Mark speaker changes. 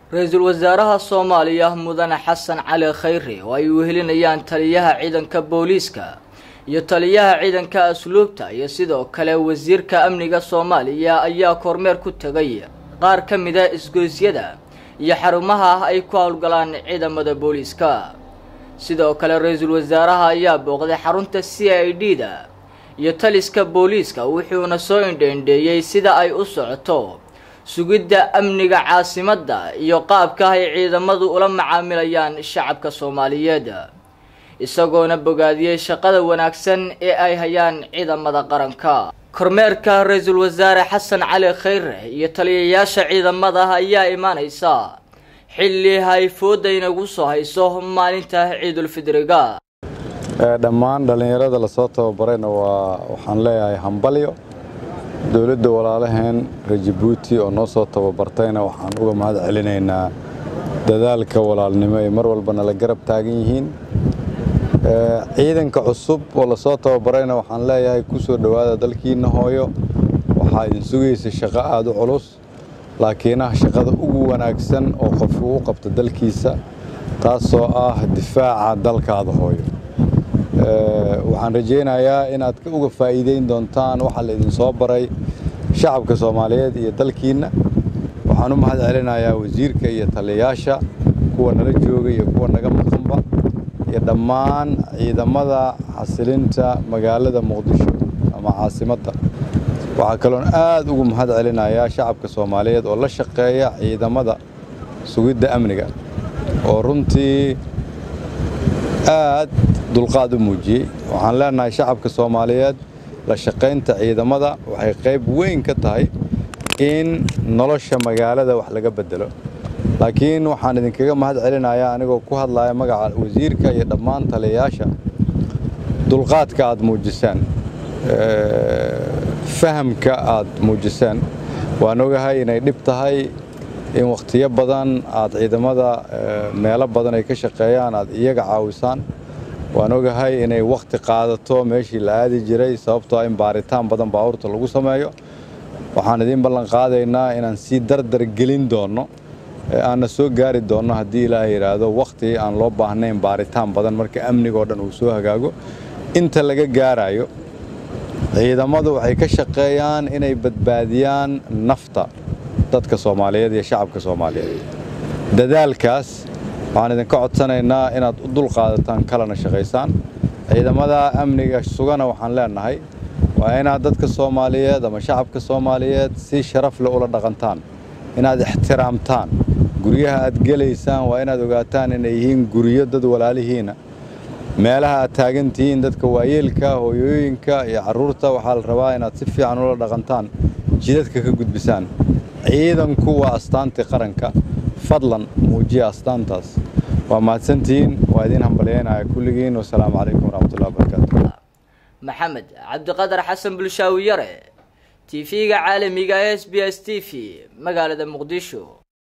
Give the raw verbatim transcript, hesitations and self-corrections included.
Speaker 1: Ra'iisul Wasaaraha Soomaaliya Mudane Xasan Cali Khayre oo ay wehelinayaan taliyaha ciidanka booliiska iyo taliyaha ciidanka asluubta iyo sidoo kale wasiirka amniga Soomaaliya ayaa kormeer ku tagay qaar ka mid ah isgoysyada iyo xarumaha ay ku hawlgalaan ciidamada booliiska. sidoo kale Ra'iisul Wasaaraha ayaa booqday xarunta C I D-da iyo taliska booliiska wuxuuna soo indheeyay sida ay u socoto sugidda amniga caasimadda iyo qaabka ay ciidamadu ula macaamilayaan shacabka Soomaaliyeed isagoona bogaadiyay shaqada wanaagsan ee ay hayaan ciidamada qaranka. kormeerka Ra'iisul Wasaare Xasan Cali Khayre iyo taliyayaasha ciidamada ayaa imaanaysa xilli hay foodayna ugu soo hayso maalinta Ciidul Fidriga.
Speaker 2: dhammaan dhalinyarada la soo tababarayna waa waxaan leeyahay hambalyo. dawladda walaalaheen Djibouti oo noo soo tababartayna waxaan uga mahad celinaynaa dadaalka walaalnimo ee mar walba la garab taagan yihiin. ciidanka cusub oo la soo tababarayna waxaan leeyahay ku soo dhawaada dalkiina hooyo. waxa idin sugaysa shaqo aad u culus laakiin ah shaqada ugu wanaagsan oo qof uu qabto dalkiisa taasoo ah difaaca dalkaada hooyo. waxaan rajeynayaa inaad ka uga faa'iideyn doontaan waxa la idin soo baray shacabka Soomaaliyeed iyo dalkiina. waxaan u mahad celinayaa wasiirka iyo taliyayaasha kuwa nala jooga iyo kuwa naga maqanba iyo dhammaan ciidamada xasilinta magaalada Muqdisho ama caasimadda. waxa kale oo aad ugu mahad celinayaa shacabka Soomaaliyeed oo la shaqeeya ciidamada sugidda amniga oo runtii aad dulqaad u muujiyay. waxaan leenahay shacabka Soomaaliyeed la shaqeynta ciidamada waxay qayb weyn ka tahay in nolosha magaalada wax laga bedelo. laakiin waxaan idinkaga mahad celinayaa anigoo ku hadlaya magaca wasiirka iyo dhammaan taliyayaasha dulqaadka aad muujisaan fahamka aad muujisaan. waan ogahay inay dhib tahay in waqtiyo badan aad ciidamada meelo badan ay ka shaqeeyaan aad iyaga caawisaan. waan ogahay inay waqti qaadato meeshii la aadi jiray sababtoo ah in baaritaan badan baabuurta lagu sameeyo. waxaan idin ballan qaadaynaa inaan si dardar gelin doono aan soo gaari doono haddii Ilaahay yiraahdo waqti aan loo baahnayn baaritaan badan marka amniga oo dhan uu soo hagaago. inta laga gaarayo ciidamadu waxay ka shaqeeyaan inay badbaadiyaan nafta dadka Soomaaliyeed iyo shacabka Soomaaliyeed. dadaalkaas waxaan idin ka codsanaynaa inaad u dulqaadataan kalena shaqeysaan. ciidamada amniga sugana waxaan leenahay waa inaad dadka Soomaaliyeed ama shacabka Soomaaliyeed si sharaf leh ula dhaqantaan, inaad ixtiraamtaan. guryaha aad galeysaan waa inaad ogaataan inay yihiin guryo dad walaalihiina. meelaha aad taagan tihiin dadka waayeelka, hooyooyinka iyo carruurta waxaa la rabaa inaad si fiican ula dhaqantaan, jidadka ka gudbisaan. ciidanku waa astaanta qaranka. fadlan muujiya astaantaas. waa mahadsantihiin. waa idin hambalyeynaya kulligiin. wassalaamu calaykum waraxmatullahi wabarakaatuh.
Speaker 1: maxamed cabdiqadar xasan bulshaawi yare T V-ga caalamiga S B S T V magaalada Muqdisho.